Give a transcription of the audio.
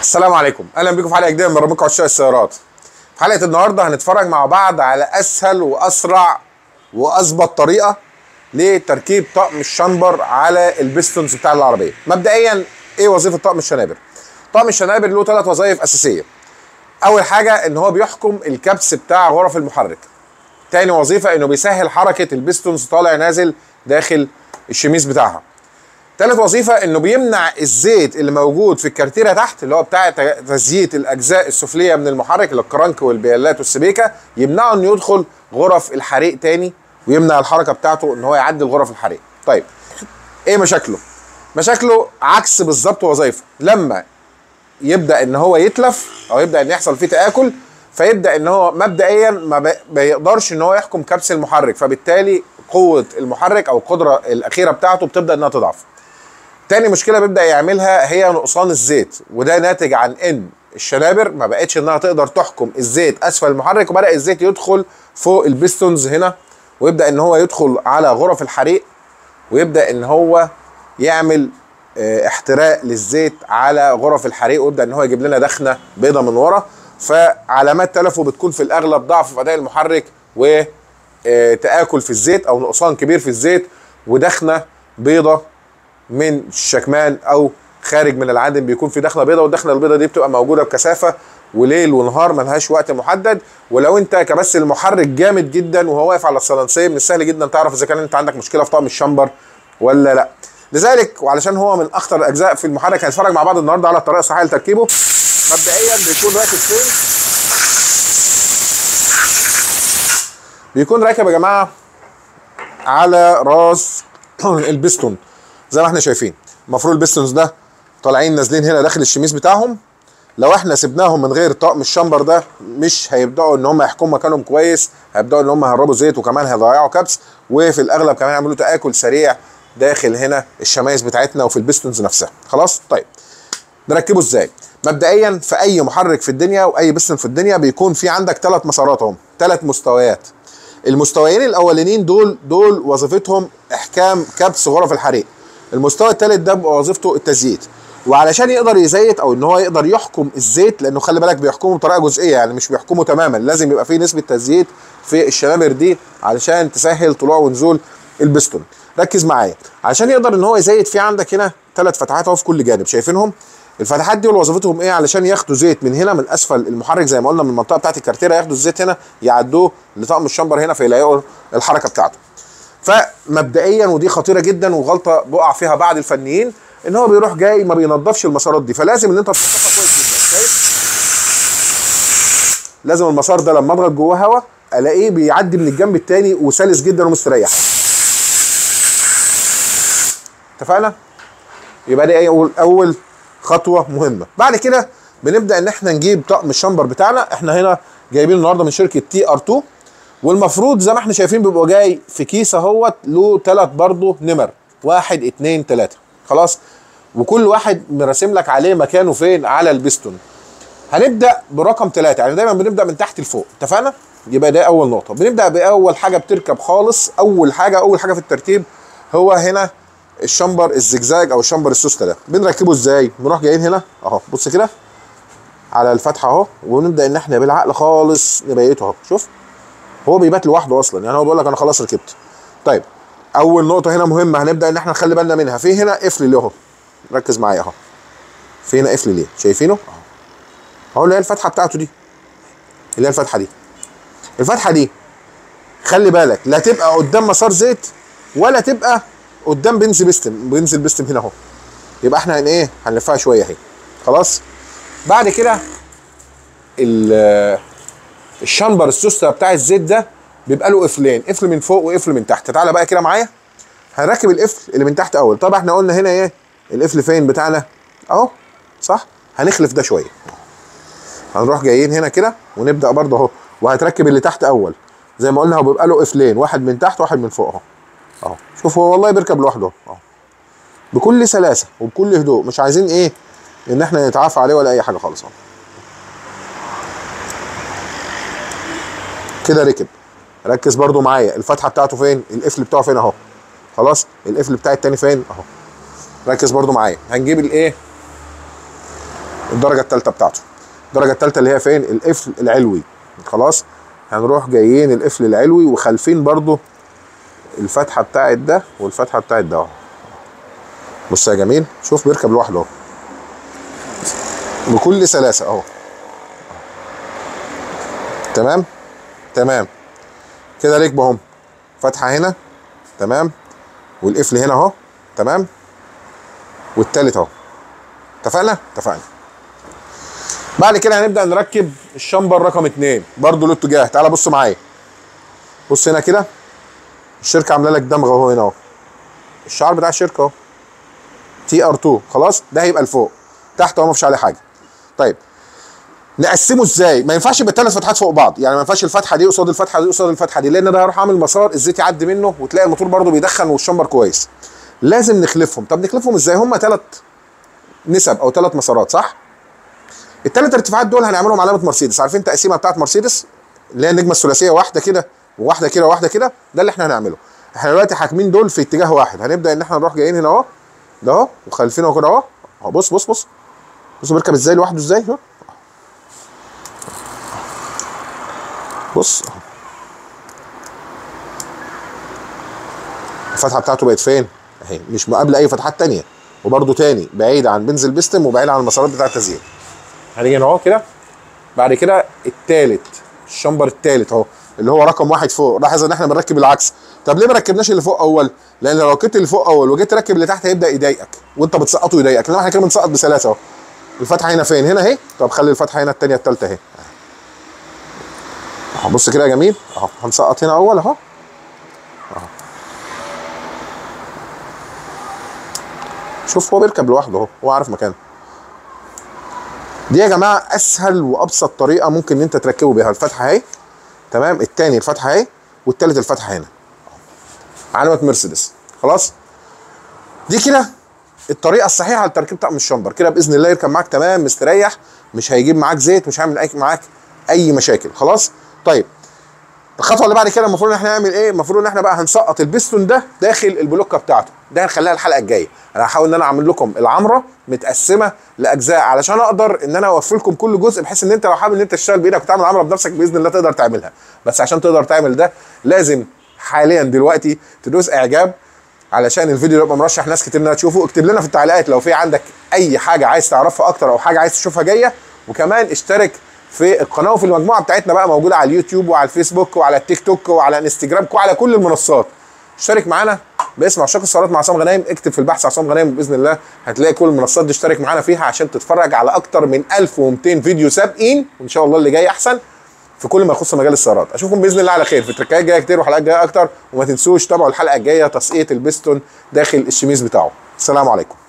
السلام عليكم، اهلا بيكم في حلقه جديده من برنامج عشاق السيارات. في حلقه النهارده هنتفرج مع بعض على اسهل واسرع واظبط طريقه لتركيب طقم الشنبر على البيستونز بتاع العربيه. مبدئيا ايه وظيفه طقم الشنابر؟ طقم الشنابر له 3 وظائف اساسيه. اول حاجه ان هو بيحكم الكبس بتاع غرف المحرك. تاني وظيفه انه بيسهل حركه البيستونز طالع نازل داخل الشميس بتاعها. تالت وظيفة انه بيمنع الزيت اللي موجود في الكارتيرة تحت اللي هو بتاع تزييت الاجزاء السفلية من المحرك اللي الكرنك والبيالات والسبيكة، يمنعه انه يدخل غرف الحريق تاني ويمنع الحركة بتاعته ان هو يعدي غرف الحريق. طيب ايه مشاكله؟ مشاكله عكس بالظبط وظيفه. لما يبدأ ان هو يتلف او يبدأ ان يحصل فيه تآكل، فيبدأ ان هو مبدئيا ما بيقدرش ان هو يحكم كبس المحرك، فبالتالي قوة المحرك او القدرة الاخيرة بتاعته بتبدأ انها تضعف. تاني مشكله بيبدا يعملها هي نقصان الزيت، وده ناتج عن ان الشنابر ما بقتش انها تقدر تحكم الزيت اسفل المحرك، وبدا الزيت يدخل فوق البيستونز هنا، ويبدا ان هو يدخل على غرف الحريق، ويبدا ان هو يعمل احتراق للزيت على غرف الحريق، ويبدا ان هو يجيب لنا دخنه بيضه من ورا. فعلامات تلفه بتكون في الاغلب ضعف في اداء المحرك وتآكل في الزيت او نقصان كبير في الزيت ودخنه بيضه من الشكمان او خارج من العدم، بيكون في دخنه بيضاء، والدخنه البيضاء دي بتبقى موجوده بكثافه وليل ونهار ملهاش وقت محدد. ولو انت كبس المحرك جامد جدا وهو واقف على الصلنسيه، من السهل جدا تعرف اذا كان انت عندك مشكله في طقم الشمبر ولا لا. لذلك وعلشان هو من اخطر الاجزاء في المحرك، هنتفرج مع بعض النهارده على الطريقه الصحيحه لتركيبه. مبدئيا بيكون راكب فين؟ بيكون راكب يا جماعه على راس البستون زي ما احنا شايفين. المفروض البيستونز ده طالعين نازلين هنا داخل الشميس بتاعهم. لو احنا سيبناهم من غير طقم الشمبر ده، مش هيبداوا ان هم يحكموا مكانهم كويس، هيبداوا ان هم يهربوا زيت، وكمان هيضيعوا كبس، وفي الاغلب كمان يعملوا تآكل سريع داخل هنا الشمايز بتاعتنا وفي البيستونز نفسها. خلاص؟ طيب نركبه ازاي؟ مبدئيا في اي محرك في الدنيا واي بيستون في الدنيا بيكون في عندك 3 مسارات اهم، 3 مستويات. المستويين الاولانيين دول وظيفتهم احكام كبس غرف الحريق. المستوى الثالث ده بيبقى وظيفته التزييت، وعلشان يقدر يزيت او ان هو يقدر يحكم الزيت، لانه خلي بالك بيحكمه بطريقه جزئيه، يعني مش بيحكمه تماما، لازم يبقى فيه نسبه تزييت في الشنابر دي علشان تسهل طلوع ونزول البستون. ركز معايا، علشان يقدر ان هو يزيت، في عندك هنا 3 فتحات اهو في كل جانب، شايفينهم؟ الفتحات دي وظيفتهم ايه؟ علشان ياخدوا زيت من هنا من اسفل المحرك زي ما قلنا من المنطقه بتاعت الكارتيره، ياخدوا الزيت هنا يعدوه لطقم الشمبر هنا فيلاقوا الحركه بتاعته. فمبدئيا ودي خطيره جدا وغلطه بقع فيها بعض الفنيين، ان هو بيروح جاي ما بينضفش المسارات دي، فلازم ان انت تنضفها كويس جدا. شايف؟ لازم المسار ده لما اضغط جواه هواء الاقيه بيعدي من الجنب الثاني وسلس جدا ومستريح. اتفقنا؟ يبقى دي اول خطوه مهمه. بعد كده بنبدا ان احنا نجيب طقم الشمبر بتاعنا. احنا هنا جايبين النهارده من شركه TR2، والمفروض زي ما احنا شايفين بيبقى جاي في كيس اهوت له 3 برضه نمر، 1 2 3. خلاص؟ وكل واحد مرسم لك عليه مكانه فين على البستون. هنبدا برقم 3، يعني دايما بنبدا من تحت لفوق. اتفقنا؟ يبقى ده اول نقطه. بنبدا باول حاجه بتركب خالص. اول حاجه في الترتيب هو هنا الشمبر الزجزاج او الشمبر السوسته ده. بنركبه ازاي؟ بنروح جايين هنا اهو، بص كده على الفتحه اهو، ونبدا ان احنا بالعقل خالص نبيته اهو. شوف هو بيبات لوحده اصلا، يعني هو بيقول لك انا خلاص ركبت. طيب اول نقطه هنا مهمه هنبدا ان احنا نخلي بالنا منها. في هنا قفل ليه اهو، ركز معايا اهو، في هنا قفل ليه، شايفينه اهو، اللي هي الفتحه بتاعته دي، اللي هي الفتحه دي. الفتحه دي خلي بالك لا تبقى قدام مسار زيت ولا تبقى قدام بنز البستم هنا اهو. يبقى احنا ايه هنلفها شويه اهي. خلاص؟ بعد كده الشمبر السوسته بتاع الزيت ده بيبقى له قفلين، قفل من فوق وقفل من تحت. تعالى بقى كده معايا، هنركب القفل اللي من تحت اول. طبعا احنا قلنا هنا ايه القفل فين بتاعنا اهو، صح؟ هنخلف ده شويه، هنروح جايين هنا كده ونبدا برضه اهو، وهتركب اللي تحت اول زي ما قلنا. هو بيبقى له قفلين، واحد من تحت واحد من فوق اهو اهو. شوف هو والله بيركب لوحده اهو بكل سلاسه وبكل هدوء، مش عايزين ايه ان احنا نتعافى عليه ولا اي حاجه خالص اهو. كده ركب. ركز برضو معايا، الفتحه بتاعته فين؟ القفل بتاعه فين اهو. خلاص؟ القفل بتاع التاني فين اهو. ركز برضو معايا. هنجيب الايه الدرجه الثالثه بتاعته. الدرجه الثالثه اللي هي فين؟ القفل العلوي. خلاص هنروح جايين القفل العلوي وخالفين برضو الفتحه بتاعت ده والفتحه بتاعت ده اهو. بص يا جميل، شوف بيركب لوحده اهو بكل سلاسه اهو. تمام تمام كده ركبه اهم، فتحه هنا تمام، والقفل هنا اهو تمام، والتالت اهو. اتفقنا؟ اتفقنا. بعد كده هنبدا نركب الشامبر رقم 2 برضه له اتجاه. تعالى بص معايا، بص هنا كده، الشركه عامله لك دمغه اهو هنا اهو، الشعار بتاع الشركه اهو TR2. خلاص ده هيبقى لفوق، تحت اهو مفيش عليه حاجه. طيب نقسمه ازاي؟ ما ينفعش يبقى 3 فتحات فوق بعض، يعني ما ينفعش الفتحه دي قصاد الفتحه دي قصاد الفتحه دي، لان ده هيروح عامل مسار الزيت يعدي منه وتلاقي الموتور برضه بيدخن والشامبر كويس. لازم نخلفهم. طب نخلفهم ازاي؟ هم 3 نسب او 3 مسارات صح؟ ال3 ارتفاعات دول هنعملهم علامه مرسيدس. عارفين التقسيمه بتاعت مرسيدس اللي هي النجمه الثلاثيه، واحده كده وواحده كده وواحده كده؟ ده اللي احنا هنعمله. احنا دلوقتي حاكمين دول في اتجاه واحد. هنبدا ان احنا نروح جايين هنا اهو، ده اهو، وخالفينه كده اهو. بص بص بص بص بيركب ازاي لوحده ازاي اهو. بص الفتحه بتاعته بقت فين؟ اهي، مش مقابله اي فتحات تانيه، وبرده تاني بعيد عن بنزل بيستم وبعيد عن المسارات بتاعه التزيين. هنيجي هنا اهو كده. بعد كده التالت، الشامبر التالت اهو اللي هو رقم 1 فوق. لاحظ ان احنا بنركب العكس. طب ليه ما ركبناش اللي فوق اول؟ لان لو ركبت اللي فوق اول وجيت تركب اللي تحت هيبدا يضايقك وانت بتسقطه يضايقك، انما احنا كده بنسقط بسلاسه اهو. الفتحه هنا فين؟ هنا اهي. طب خلي الفتحه هنا الثانيه الثالثه اهي. بص كده يا جميل اهو، هنسقط هنا اول اهو. شوف هو بيركب لوحده اهو، هو عارف مكانه. دي يا جماعه اسهل وابسط طريقه ممكن ان انت تركبه بيها. الفتحه اهي تمام، الثاني الفتحه اهي، والثالث الفتحه هنا، علامه مرسيدس. خلاص دي كده الطريقه الصحيحه لتركيب طقم الشامبر. كده باذن الله يركب معاك تمام مستريح، مش هيجيب معاك زيت، مش هيعمل معاك اي مشاكل. خلاص طيب الخطوه اللي بعد كده المفروض ان احنا نعمل ايه؟ المفروض ان احنا بقى هنسقط البستون ده داخل البلوكه بتاعته. ده هنخليها الحلقه الجايه. انا هحاول ان انا اعمل لكم العمره متقسمه لاجزاء علشان اقدر ان انا اوفر لكم كل جزء، بحيث ان انت لو حابب ان انت تشتغل بايدك وتعمل عمره بنفسك باذن الله تقدر تعملها. بس عشان تقدر تعمل ده لازم حاليا دلوقتي تدوس اعجاب علشان الفيديو يبقى مرشح ناس كتير انها تشوفه. اكتب لنا في التعليقات لو في عندك اي حاجه عايز تعرفها اكتر او حاجه عايز تشوفها جايه، وكمان اشترك في القناه وفي المجموعه بتاعتنا بقى موجوده على اليوتيوب وعلى الفيسبوك وعلى التيك توك وعلى انستجرام وعلى كل المنصات. اشترك معانا باسم عشاق السيارات مع عصام غنايم. اكتب في البحث عصام غنايم باذن الله هتلاقي كل المنصات دي. اشترك معانا فيها عشان تتفرج على اكتر من 1200 فيديو سابقين، وان شاء الله اللي جاي احسن في كل ما يخص مجال السيارات. اشوفكم باذن الله على خير في تركات جايه كتير وحلقات جايه اكتر. وما تنسوش تابعوا الحلقه الجايه تسقيط البستون داخل الشميز بتاعه. السلام عليكم.